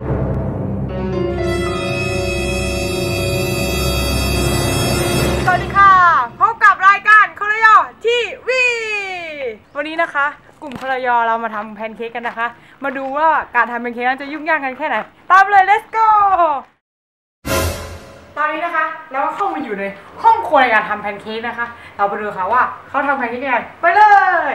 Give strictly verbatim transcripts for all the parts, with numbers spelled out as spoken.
สวัสดีค่ะพบกับรายการครยอทีวีวันนี้นะคะกลุ่มครยอเรามาทำแพนเค้กกันนะคะมาดูว่าการทำแพนเค้กนั้นจะยุ่งยากกันแค่ไหนตามเลย let's go ตอนนี้นะคะเราก็เข้ามาอยู่ในห้องครัวในการทำแพนเค้กนะคะเราไปดูค่ะว่าเขาทำแพนเค้กยังไงไปเลย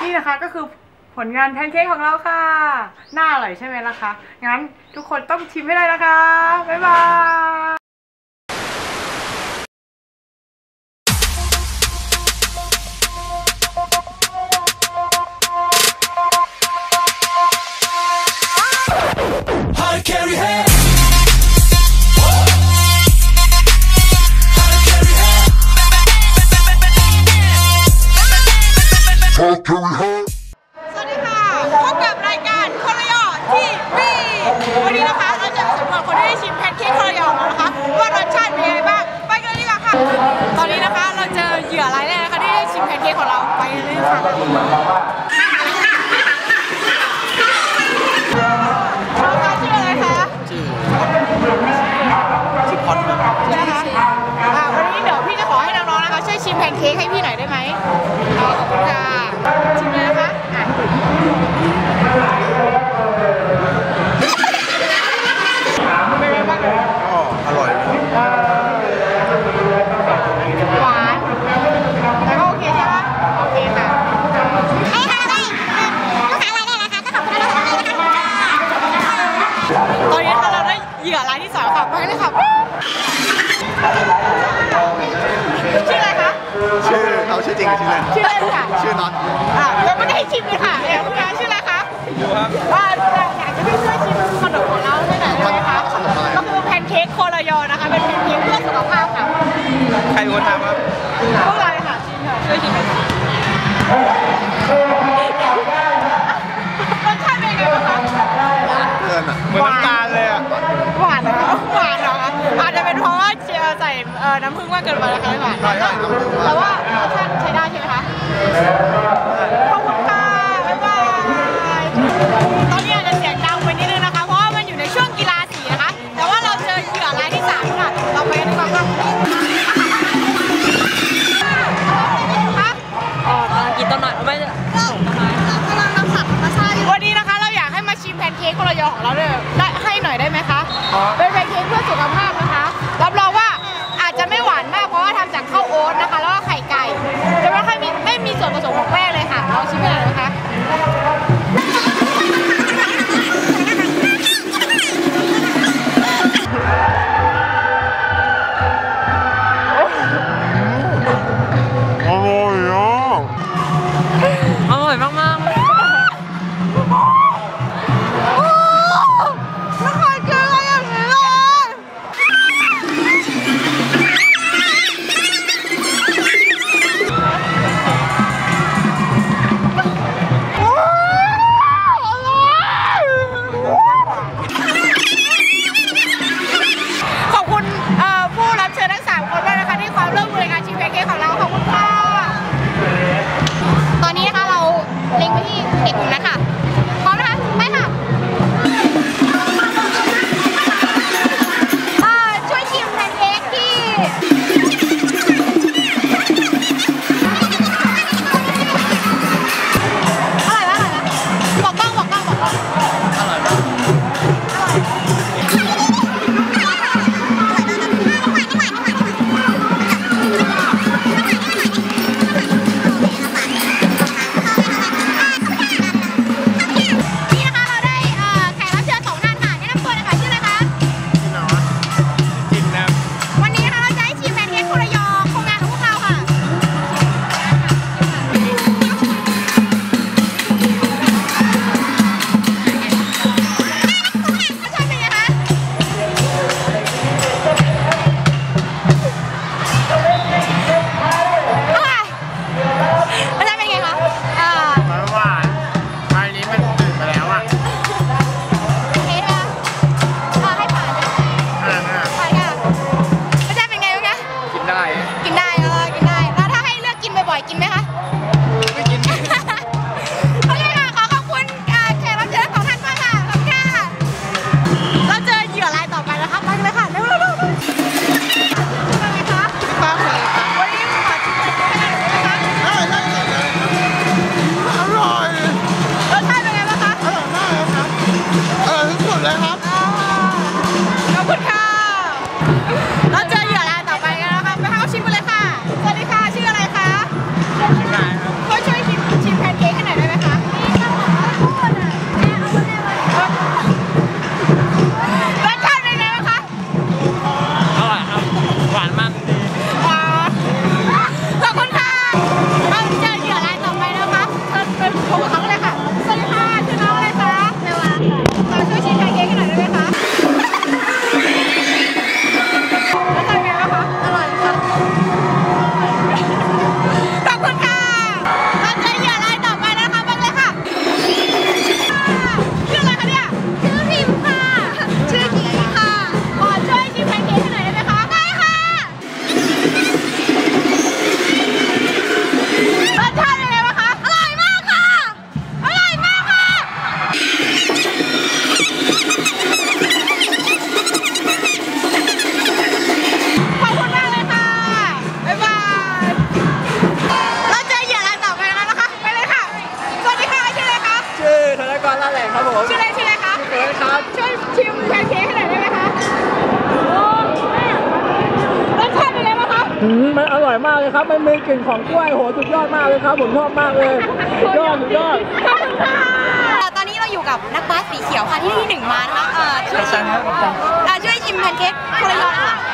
นี่นะคะก็คือผลงานแพนเค้กของเราค่ะน่าอร่อยใช่ไหมล่ะคะงั้นทุกคนต้องชิมให้ได้นะคะบ๊ายบาย Carry head. Carry head. สวัสดีค่ะพบกับรายการโคโรโยทีวีวันนี้นะคะเราจะสำรวจคนที่ได้ชิมแพนเค้กโคโรโยของเรานะคะว่ารสชาติเป็นยังไงบ้างไปกันเลยดีกว่าค่ะตอนนี้นะคะเราเจอเหยื่อรายแรกนะคะที่ได้ชิมแพนเค้กของเราไปเลยค่ะน้องคะชื่ออะไรคะชื่อชื่อพอดใช่ไหมคะอ่าวันนี้เดี๋ยวพี่จะขอให้น้องๆนะคะช่วยชิมแพนเค้กให้พี่หน่อยได้ไหมขอบคุณค่ะชิมเลยนะคะอ่ะเป็นไงบ้างเลยก็อร่อยหวานแล้วก็โอเคใช่ไหมโอเคค่ะตอนนี้ถ้าเราได้เหยื่อรายที่สองค่ะไปเลยค่ะชื่ออะไรคะชื่อเอาชื่อจริงกับชื่อเล่นชื่อเล่นค่ะชื่อน็อตอ่ะยังไม่ได้ชิมเลยค่ะเดี๋ยวคุณยายชื่ออะไรคะดูครับว่าอยากจะให้ช่วยชิมขนมของเราให้หน่อยได้ไหมคะก็คือแพนเค้กโคโรโยนะคะเป็นแพนเค้กเพื่อสุขภาพค่ะใครเป็นคนทำครับพวกเราเลยค่ะชิมค่ะช่วยชิมรสชาติเป็นไงบ้างคะเกินอ่ะเหมือนน้ำตาลเลยอ่ะหวานนะหวานเหรออาจจะเป็นเพราะว่าเชียร์ใส่น้ำผึ้งมากเกินไปนะคะหวานแต่ว่ารสชาติใช้ได้ใช่ไหมคะขอบคุณค่ะบ๊ายบายตอนนี้อาจจะเสียงดังไปนิดนึงนะคะเพราะว่ามันอยู่ในช่วงกีฬาสีนะคะแต่ว่าเราเจอเหยื่อรายที่สามค่ะเราไปกันดีกว่าค่ะอ๋อกำลังกินต้นไม้ไม่ใช่ต้นไม้กำลังนำสัตว์มาใช่วันนี้นะคะเราอยากให้มาชิมแพนเค้กโคโรโยของเราเลยได้ให้หน่อยได้ไหมคะเป็นแพนเค้กเพื่อสุขภาพนะคะรับรองว่าอาจจะไม่หวานมากเพราะว่าทำจากข้าวโอ๊ตนะคะแล้วก็ไข่ไก่ผมชื่ออะไรชื่ออะไรคะเฟิร์สครับช่วยชิมแพนเค้กให้หน่อยได้ไหมคะโอ้รสชาติเป็นไงบ้างคะอืมมันอร่อยมากเลยครับ มันมีกลิ่นของกล้วยโหสุดยอดมากเลยครับ ผมชอบมากเลยสุดยอดสุดยอดขอบคุณค่ะตอนนี้เราอยู่กับนักบาสสีเขียวค่ะที่ที่หนึ่งมานะคะเออช่วยชิมเออช่วยชิมแพนเค้กคนละยอนค่ะ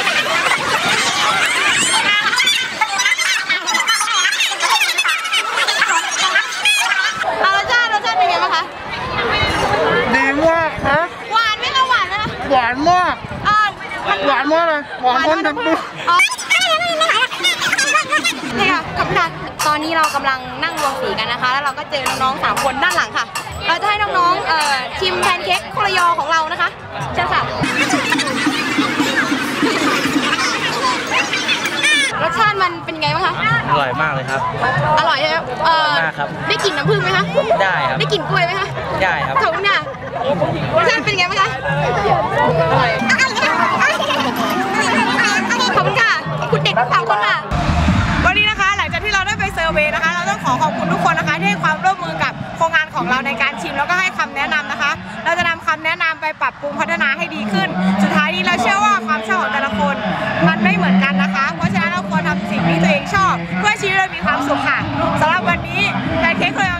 เอารสชาติรสชาติเป็นไงบ้างคะดีมากครับหวานไหมคะหวานไหมคะหวานมากเออมันหวานมากเลยหวานพ้นทั้งตัวอ๋อนี่ค่ะขอบคุณค่ะตอนนี้เรากำลังนั่งรวมสีกันนะคะ แล้วเราก็เจอน้องๆสามคนด้านหลังค่ะ เราจะให้น้องๆเอ่อชิมแพนเค้กโครยอของเรานะคะเชิญค่ะรสชาติมันเป็นไงบ้างคะอร่อยมากเลยครับอร่อยใช่ไหมเอ่อมากครับได้กลิ่นน้ำผึ้งไหมคะได้ครับได้กลิ่นกล้วยไหมคะได้ครับขอบคุณค่ะรสชาติเป็นไงบ้างคะอร่อยขอบคุณค่ะคุณเด็กทั้งสามคนค่ะวันนี้นะคะหลังจากที่เราได้ไปเซอร์เวย์นะคะเราต้องขอขอบคุณทุกคนนะคะที่ให้ความร่วมมือกับโครงงานของเราในการชิมแล้วก็ให้คำแนะนำนะคะ เราจะนำคำแนะนำไปปรับปรุงพัฒนาให้ดีขึ้น สุดท้ายนี้เราเชื่อว่าความชอบของแต่ละคนมันไม่เหมือนกันนะคะ เพราะฉะนั้นเราควรทำสิ่งที่ตัวเองชอบเพื่อให้ชีวิตเรามีความสุขค่ะสำหรับวันนี้แพนเค้กโครยอ